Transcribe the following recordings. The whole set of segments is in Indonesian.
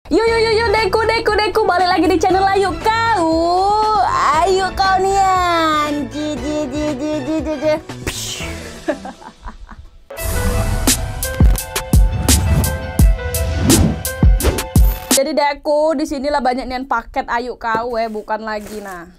Yuk, Deku, balik lagi di channel Ayo Kau. Ayo kau nian. Jadi Deku, di sinilah banyak nian paket Ayo Kau bukan lagi nah.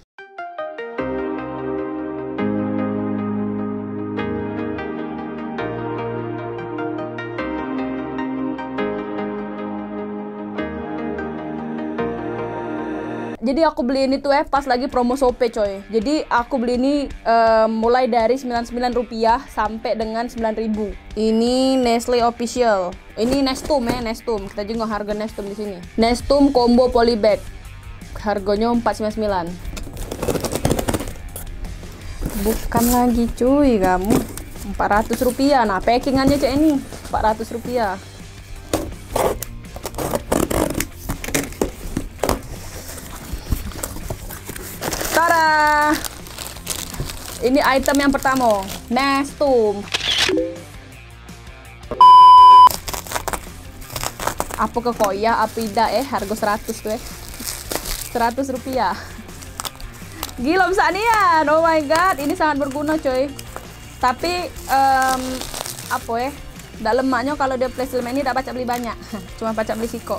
Jadi aku beli ini tuh pas lagi promo Shopee coy. Jadi aku beli ini mulai dari Rp99 sampai dengan 9.000. Ini Nestle Official. Ini Nestum Nestum. Kita juga harga Nestum di sini. Nestum combo polybag. Harganya Rp499. Bukan lagi cuy kamu. Rp400. Nah, packingannya cek ini. Rp400. Tada! Ini item yang pertama, Nestum. Apa ke koya, apa tidak harga 100 tuh Rp100. Gila besanian, oh my god, ini sangat berguna coy. Tapi apa tidak lemaknya kalau dia plastik ini tidak pacak beli banyak. Cuma pacak beli siko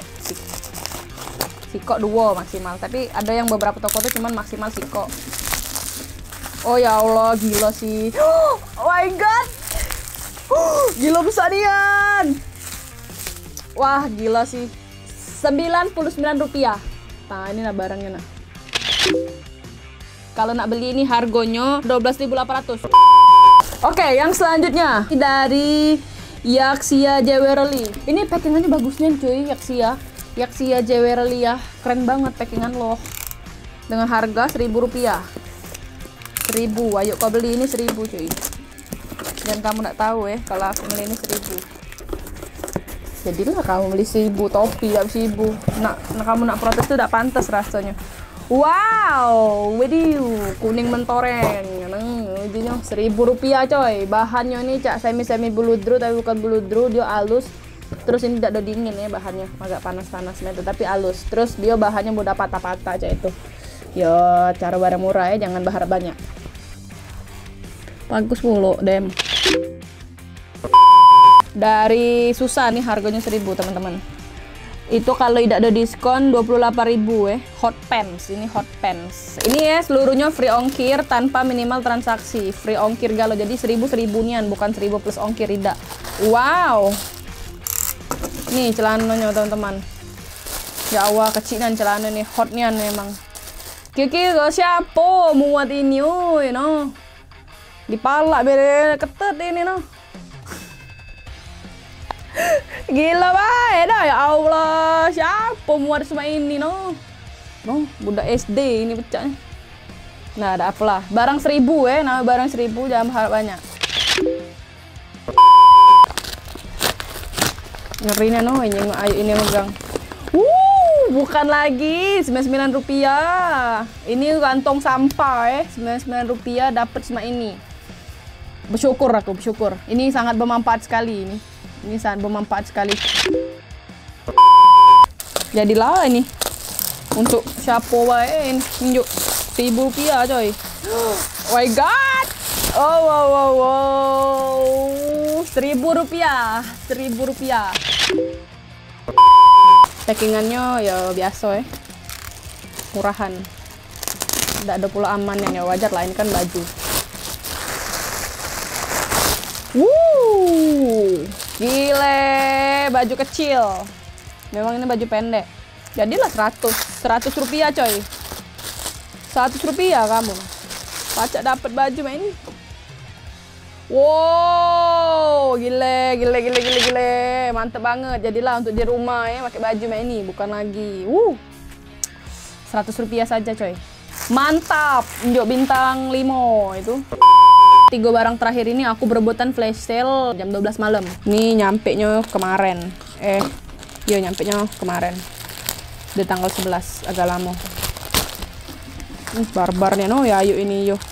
2 maksimal, tapi ada yang beberapa toko tuh cuman maksimal siko. Oh ya Allah, gila sih. Oh my god. Gila besarian. Wah, gila sih. Rp99. Nah, ini nah barangnya nah. Kalau nak beli ini harganya 12.800. Oke, yang selanjutnya dari Yaxia Jewelry. Ini packingannya bagusnya cuy, Yaxia Jewelry ya, keren banget packingan loh. Dengan harga Rp1.000. 1.000, ayo kau beli ini 1.000 cuy. Dan kamu nak tahu kalau aku beli ini 1.000. Jadilah kamu beli 1.000 topi ya 1.000. Nak kamu nak protes tuh tidak pantas rasanya. Wow, widih, kuning mentoreng. Ujungnya Rp1.000 coy. Bahannya ini cak semi buludru tapi bukan buludru, dia halus. Terus ini tidak ada dingin bahannya, agak panas-panas itu tapi halus. Terus dia bahannya mudah patah-patah aja itu. Ya cara barang murah jangan berharap banyak. Bagus mulu dem. Dari Susah nih harganya 1.000 teman-teman. Itu kalau tidak ada diskon 28.000 hot pants. Ini hot pants. Ini seluruhnya free ongkir tanpa minimal transaksi. Free ongkir galau, jadi 1.000 nian, bukan 1.000 plus ongkir tidak. Wow. Nih celananya teman-teman. Ya Allah, kecilan celana nih, hotnya memang. Kiki siapa muat ini no. Dipalak bere ketet ini no. Gila bae dah ya Allah, siapa muat semua ini no. No, budak SD ini pecahnya. Nah, ada apalah. Barang 1.000 nama barang 1.000 jangan berharap banyak. Ngerinya no, ini megang. Bukan lagi Rp99. Ini kantong sampah Rp99 dapat semua ini. Bersyukur aku, bersyukur. Ini sangat bermanfaat sekali ini. Ini sangat bermanfaat sekali. Jadilah ini untuk siapa wae tunjuk Rp1.000 coy. Oh my god. Oh wow. Rp1.000. Packingannya ya biasa murahan. Tidak ada pula aman ya wajar lah, ini kan baju. Gile, baju kecil. Memang ini baju pendek. Jadilah Rp100 coy. Rp100 kamu. Pacak dapat baju ini. Wow, gile. Mantap banget. Jadilah untuk di rumah pakai baju ini, bukan lagi. Rp100 saja coy. Mantap. Unjuk bintang 5 itu. 3 barang terakhir ini aku berebutan flash sale jam 12 malam. Ini nyampe-nya kemarin. Nyampe-nya kemarin. Di tanggal 11, agak lama. Barbarnya no ya, ayo ini yo.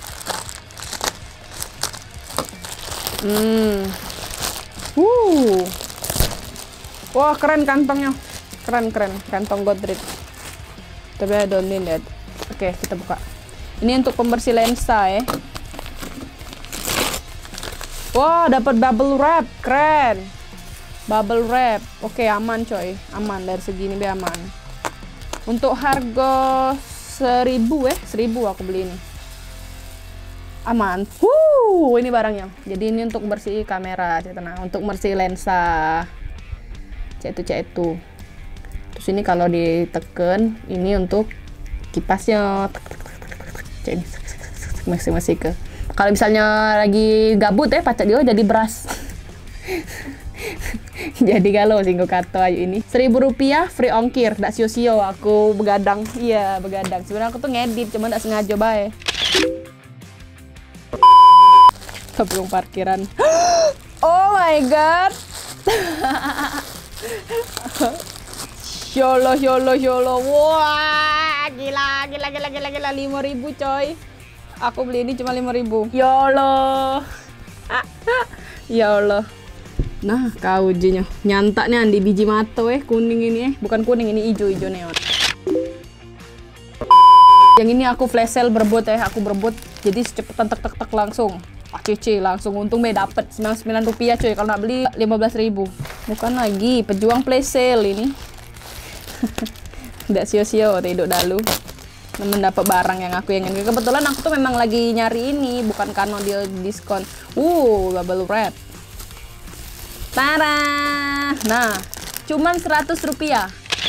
Wah, keren kantongnya. Keren, kantong Godrej. Tapi I don't need that. Oke, kita buka. Ini untuk pembersih lensa ya. Wah, dapat bubble wrap, keren. Bubble wrap, oke, aman coy, aman dari segini be aman. Untuk harga 1.000 aku beli ini. Aman. Ini barangnya. Jadi ini untuk bersih kamera, tenang. Untuk bersih lensa. C itu. Terus ini kalau diteken, ini untuk kipasnya. Ini masih ke. Kalau misalnya lagi gabut pacar dia jadi beras. Jadi kalau singgo kato ayo ini Rp1.000 free ongkir, ndak sio-sio aku begadang. Iya, begadang. Sebenarnya aku tuh ngedit, cuma ndak sengaja bae. Sebelum parkiran. Oh my god. Yolo. Wah, gila 5.000 coy. Aku beli ini cuma 5.000. Yolo. Ya Allah. Nah, kau ujinya. Nyantaknya di biji mata kuning ini bukan kuning, ini hijau neon. Yang ini aku flash sale berebut aku berebut. Jadi secepetan tek langsung. ACC langsung untung dapet Rp99 coy. Kalau nak beli 15.000. Bukan lagi pejuang flash sale ini. Tidak sio-sio hidup dalu. Mendapat barang yang aku ingin. Kebetulan aku tuh memang lagi nyari ini, bukan karena dia diskon. Bubble wrap. Tara. Nah, cuman Rp100.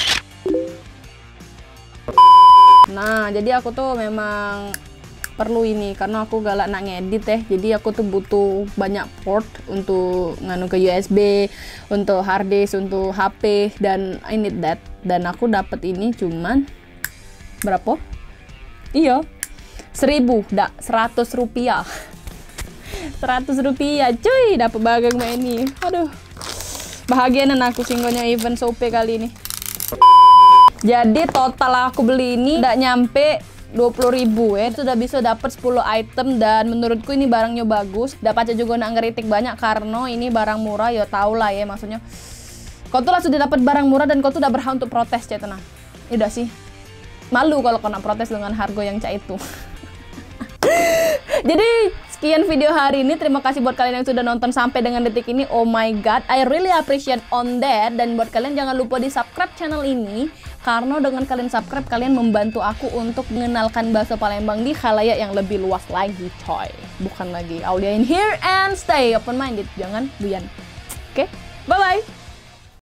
Nah, jadi aku tuh memang perlu ini karena aku galak nak ngedit Jadi aku tuh butuh banyak port untuk nganu ke USB, untuk hard disk, untuk HP, dan I need that. Dan aku dapat ini cuman berapa? Iya, 1.000, Rp100. Rp100 cuy, dapat bagang ini. Aduh, bahagianan aku singgonya event sope kali ini. Jadi total aku beli ini tidak nyampe 20.000 Sudah bisa dapat 10 item dan menurutku ini barangnya bagus. Dapat juga nak ngeritik banyak karena ini barang murah, ya tau lah ya maksudnya. Kau tuh lah sudah dapat barang murah dan kau tuh udah berhak untuk protes tenang. Udah sih. Malu kalau kau nak protes dengan harga yang itu. Jadi sekian video hari ini. Terima kasih buat kalian yang sudah nonton sampai dengan detik ini. Oh my god, I really appreciate on that. Dan buat kalian jangan lupa di subscribe channel ini, karena dengan kalian subscribe, kalian membantu aku untuk mengenalkan bahasa Palembang di khalayak yang lebih luas lagi coy. Bukan lagi Aulia in here and stay open minded. Jangan buyan. Oke, bye bye.